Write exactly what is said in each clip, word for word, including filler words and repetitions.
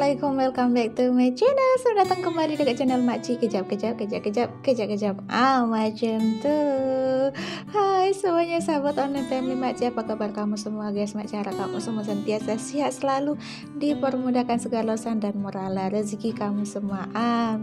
Assalamualaikum, welcome back to my channel. Sudah datang kembali dekat channel Makcik. Kejap, kejap, kejap, kejap, kejap, kejap. Ah, macam tuh. Hai semuanya, sahabat online family Makcik. Apa kabar kamu semua guys? Makcik harap kamu semua sentiasa sehat selalu, dipermudahkan segala urusan dan murahlah rezeki kamu semua.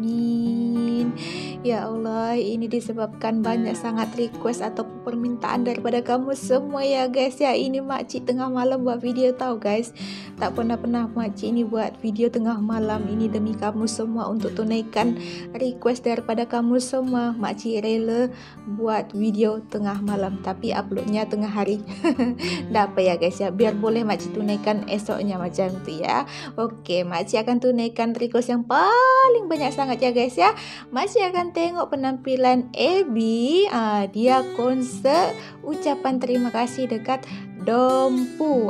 Amin. Ya Allah, ini disebabkan banyak sangat request atau permintaan daripada kamu semua ya guys ya. Ini Makcik tengah malam buat video tahu guys. Tak pernah-pernah Makcik ini buat video tengah malam ini demi kamu semua, untuk tunaikan request daripada kamu semua. Makcik rela buat video tengah malam, tapi uploadnya tengah hari. Tak apa ya guys ya, biar boleh Makcik tunaikan esoknya macam tu ya. Oke, Makcik akan tunaikan request yang paling banyak sangat ya guys ya. Makcik akan tengok penampilan Abby. Ah, dia konser ucapan terima kasih dekat Dompu.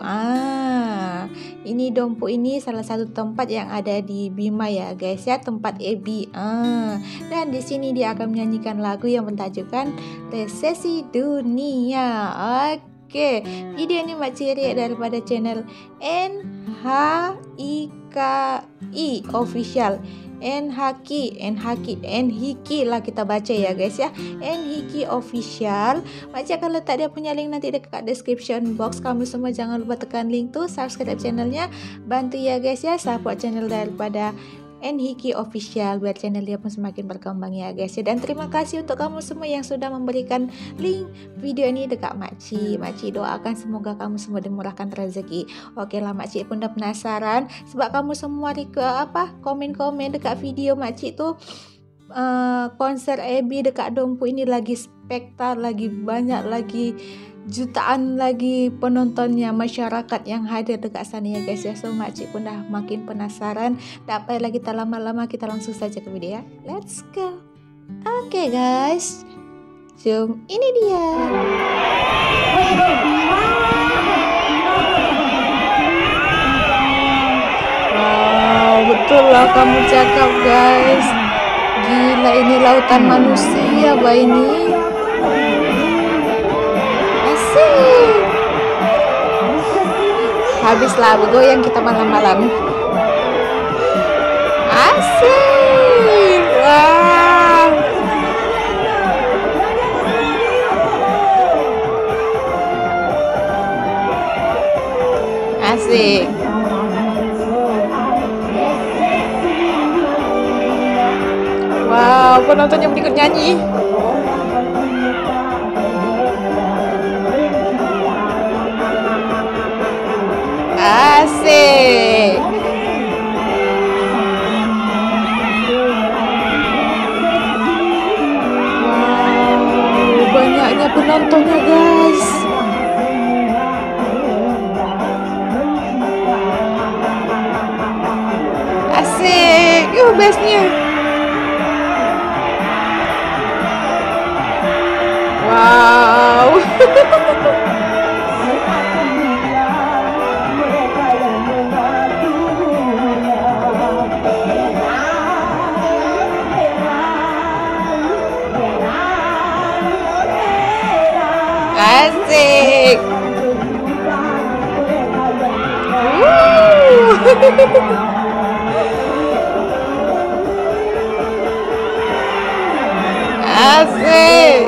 Ah, ini Dompu ini salah satu tempat yang ada di Bima ya guys ya, tempat Abby. Ah, dan di sini dia akan menyanyikan lagu yang bertajukan Resesi Dunia. Oke, video ini Makcik lihat daripada channel N H I K I Official. N H K I, N H K I, N H K I lah kita baca ya guys ya. N H K I Official. Makcik akan letak dia punya link nanti dekat description box. Kamu semua jangan lupa tekan link tuh, subscribe channelnya, bantu ya guys ya, support channel daripada N H K I Official biar channel dia pun semakin berkembang ya guys ya. Dan terima kasih untuk kamu semua yang sudah memberikan link video ini dekat Makcik. Makcik doakan semoga kamu semua dimurahkan rezeki. Oke lah, Makcik pun dah penasaran sebab kamu semua ke apa komen-komen dekat video Makcik tuh. Uh, konser Abby dekat Dompu ini lagi spektak, lagi banyak lagi jutaan lagi penontonnya, masyarakat yang hadir dekat sana ya guys ya. So Makcik pun dah makin penasaran. Tak payahlah kita lama-lama, kita langsung saja ke video ya. Let's go. Oke okay, guys, jom ini dia. Wow, betul lah kamu cakap guys. Gila, ini lautan manusia bah ini. Habislah bergoyang kita malam-malam. Asik. Wow. Asik. Wow, penontonnya berikut nyanyi. Asik. Wow, banyaknya penontonnya guys. Asik. Yuh, bestnya. Wow. Asik. Woo. Asik.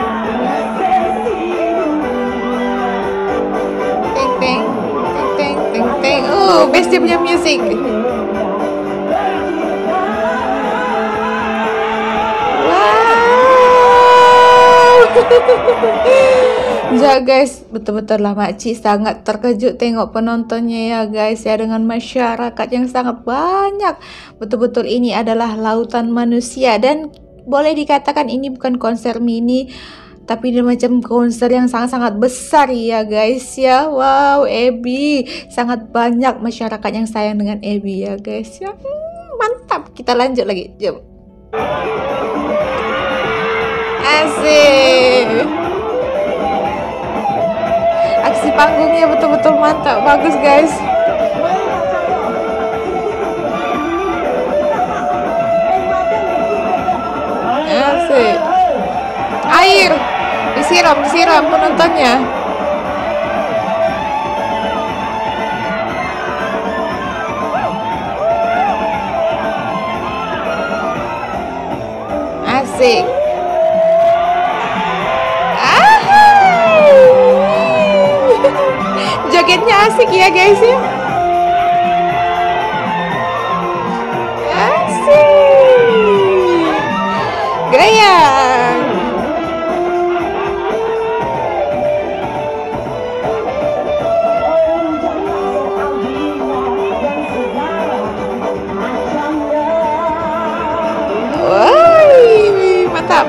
Teng teng teng teng teng. Oh, best dia punya musik. Ya guys, betul-betul lah Makcik sangat terkejut tengok penontonnya ya guys ya, dengan masyarakat yang sangat banyak. Betul-betul ini adalah lautan manusia, dan boleh dikatakan ini bukan konser mini, tapi dia macam konser yang sangat-sangat besar ya guys ya. Wow, Abby, sangat banyak masyarakat yang sayang dengan Abby ya guys ya. Hmm, mantap, kita lanjut lagi, jom. Asik. Aksi panggungnya betul-betul mantap, bagus guys. Asik. Air disiram, disiram penontonnya. Asik. Jogetnya asik ya guys ya. Asik. Goyang. Woi, mantap.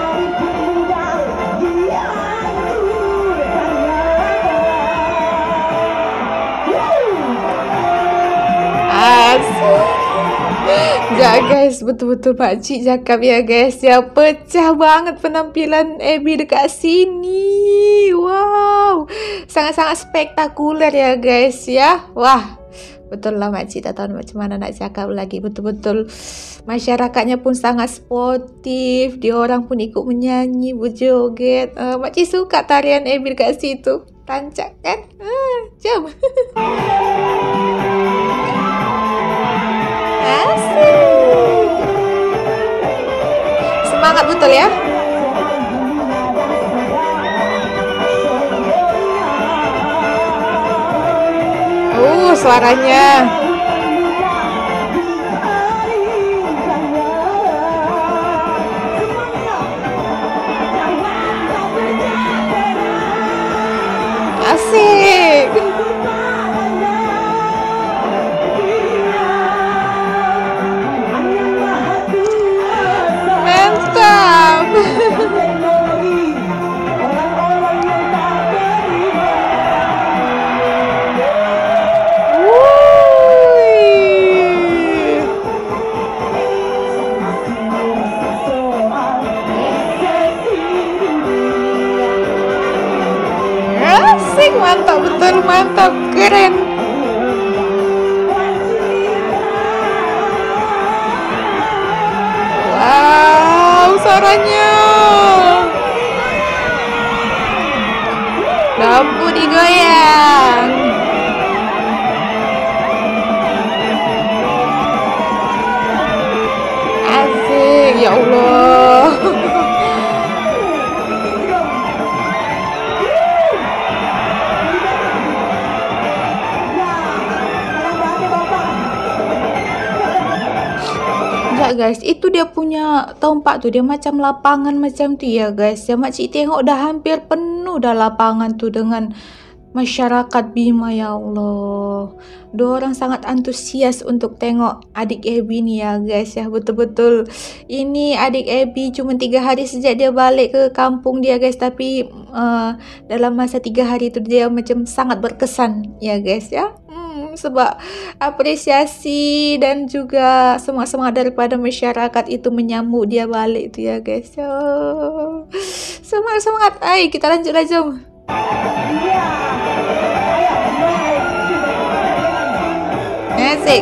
Ya guys, betul-betul pakcik cakap ya guys ya, pecah banget penampilan Abby dekat sini. Wow, sangat-sangat spektakuler ya guys ya. Wah, betul lah makcik, tak tahu macam mana nak cakap lagi. Betul-betul masyarakatnya pun sangat sportif, dia orang pun ikut menyanyi, berjoget. uh, Makcik suka tarian Abby dekat situ, rancak kan. uh, Jom. Asik. Semangat betul ya. Uh, suaranya. Asik. Asik, mantap betul, mantap, keren. Wow, suaranya. Lampu digoyang. Asik, ya Allah. Guys, itu dia punya tempat tuh, dia macam lapangan macam tu ya guys ya. Makcik tengok dah hampir penuh dah lapangan tu dengan masyarakat Bima, ya Allah. Dua orang sangat antusias untuk tengok adik Abby ni ya guys ya. Betul-betul ini adik Abby cuma tiga hari sejak dia balik ke kampung dia guys, tapi uh, dalam masa tiga hari tu dia macam sangat berkesan ya guys ya. Sebab apresiasi dan juga semangat-semangat daripada masyarakat itu menyambut dia balik tu ya guys. Oh, semangat-semangat. Ay, kita lanjutlah, jom. Asik.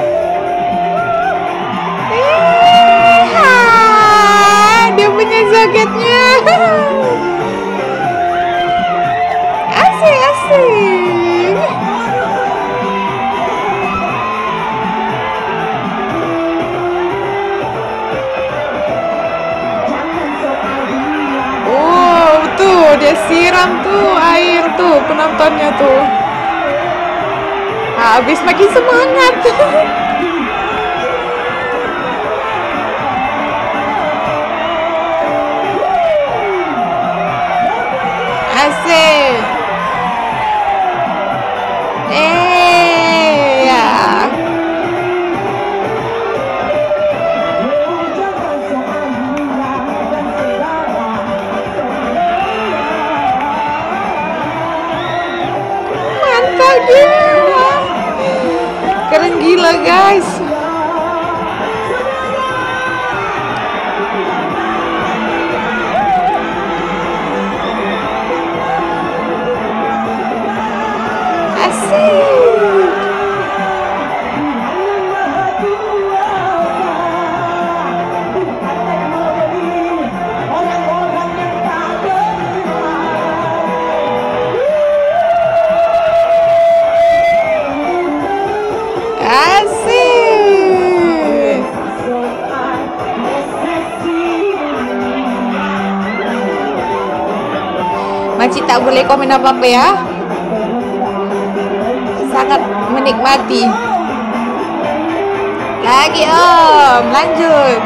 Dia punya jogetnya. Asik, asik. Dia siram tuh air tuh penontonnya tuh, habis makin semangat. Asik. Eh ya. Gila. Keren gila guys. Asik. Asik. makcik tak boleh komen apa-apa ya. Sangat menikmati. Lagi om, lanjut.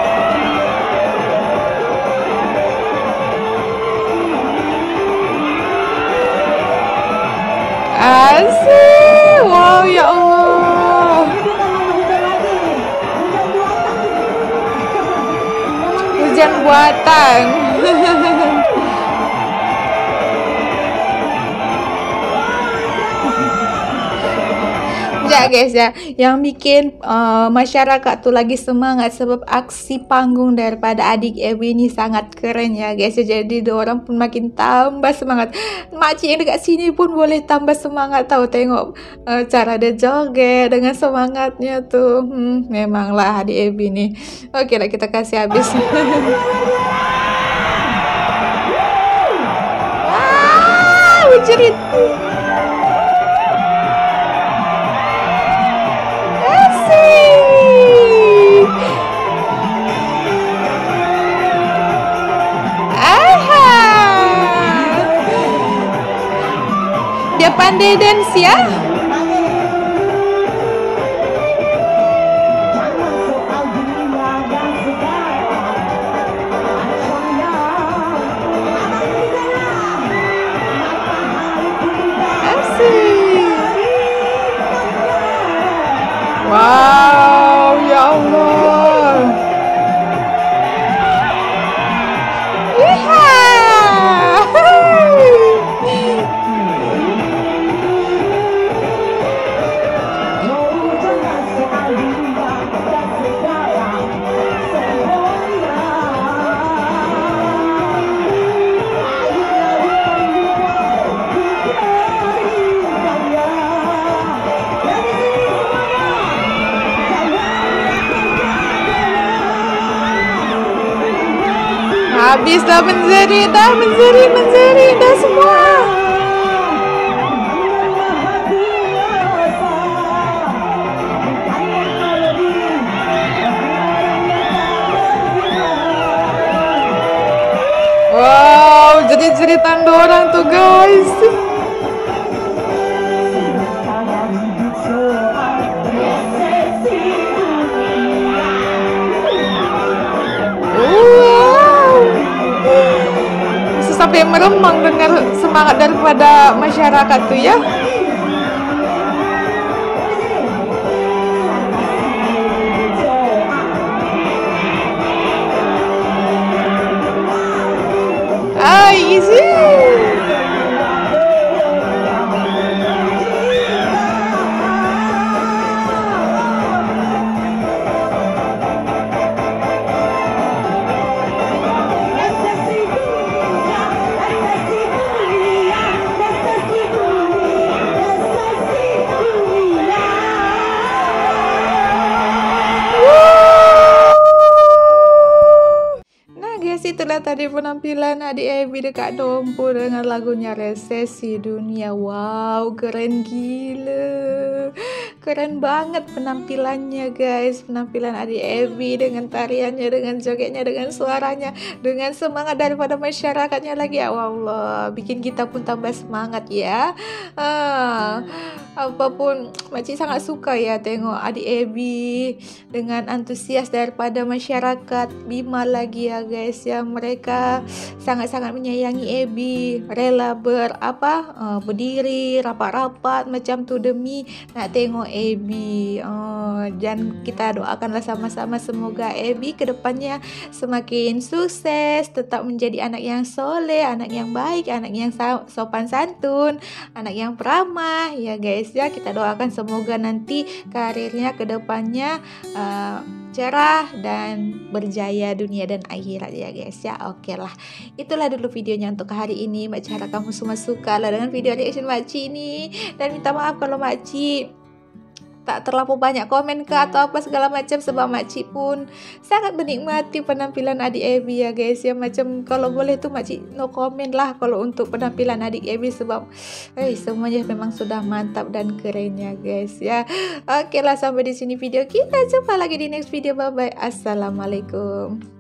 Asik, wow ya Allah. Hujan buatan. Ya guys ya, yang bikin uh, masyarakat tuh lagi semangat sebab aksi panggung daripada adik Ebi ini sangat keren ya guys ya. Jadi orang pun makin tambah semangat. Makcik yang dekat sini pun boleh tambah semangat tahu tengok uh, cara dia joget dengan semangatnya tuh. Hmm, memanglah adik Ebi ini. Oke lah, kita kasih habis. Ah, menjerit. Dia pandai dance ya. Asik. Wow, ya Allah. Iha. Habis dah menjerit, dah menjerit, menjerit, dah semua. Wow, jadi jeritan dorang tuh guys. Sampai meremang dengar semangat daripada masyarakat tuh ya. Ay, isi. Itulah tadi penampilan adik Ebi dekat Dompu dengan lagunya Resesi Dunia. Wow, keren gila. Keren banget penampilannya guys. Penampilan adik Ebi dengan tariannya, dengan jogetnya, dengan suaranya, dengan semangat daripada masyarakatnya lagi. Ya Allah, bikin kita pun tambah semangat ya. Ah, apapun, makcik sangat suka ya tengok adik Ebi dengan antusias daripada masyarakat Bima lagi ya guys ya. Mereka sangat-sangat menyayangi Ebi, rela ber apa uh, berdiri rapat-rapat macam tu demi nak tengok Ebi. Oh, dan kita doakanlah sama-sama semoga Ebi kedepannya semakin sukses, tetap menjadi anak yang soleh, anak yang baik, anak yang sopan santun, anak yang peramah ya guys ya. Kita doakan semoga nanti karirnya kedepannya uh, cerah dan berjaya dunia dan akhirat ya guys ya. Oke lah, itulah dulu videonya untuk hari ini. Makcik harap kamu semua suka lah dengan video reaction makcik ini, dan minta maaf kalau makcik tak terlalu banyak komen ke atau apa segala macam, sebab makcik pun sangat menikmati penampilan adik Ebi ya guys ya. Macam kalau boleh tuh makcik no komen lah kalau untuk penampilan adik Ebi, sebab eh semuanya memang sudah mantap dan keren ya guys ya. Oke lah, sampai di sini video kita, jumpa lagi di next video. Bye bye, assalamualaikum.